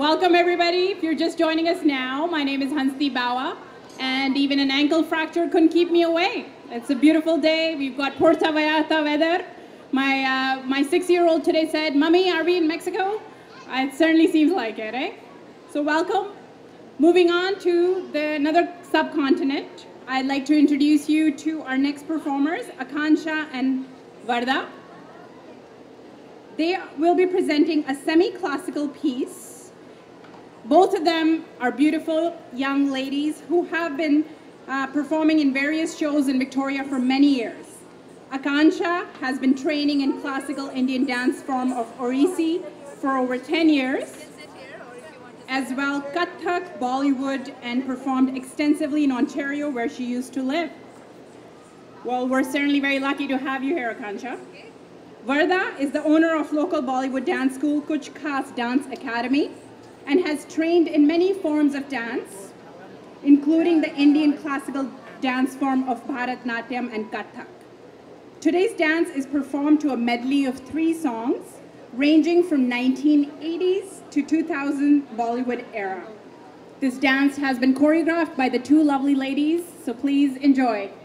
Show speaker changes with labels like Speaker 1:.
Speaker 1: Welcome everybody. If you're just joining us now, my name is Hansdi Bawa, and even an ankle fracture couldn't keep me away. It's a beautiful day. We've got Puerto Vallarta weather. My 6-year-old today said, "Mommy, are we in Mexico?" It certainly seems like it, eh? So welcome. Moving on to another subcontinent, I'd like to introduce you to our next performers, Akanksha and Varda. They will be presenting a semi-classical piece. Both of them are beautiful young ladies who have been performing in various shows in Victoria for many years. Akanksha has been training in classical Indian dance form of Orisi for over 10 years, as well Kathak, Bollywood, and performed extensively in Ontario where she used to live. Well, we're certainly very lucky to have you here, Akanksha. Varda is the owner of local Bollywood dance school, Kuch Khas Dance Academy, and has trained in many forms of dance, including the Indian classical dance form of Bharatnatyam and Kathak. Today's dance is performed to a medley of 3 songs, ranging from 1980s to 2000 Bollywood era. This dance has been choreographed by the 2 lovely ladies, so please enjoy.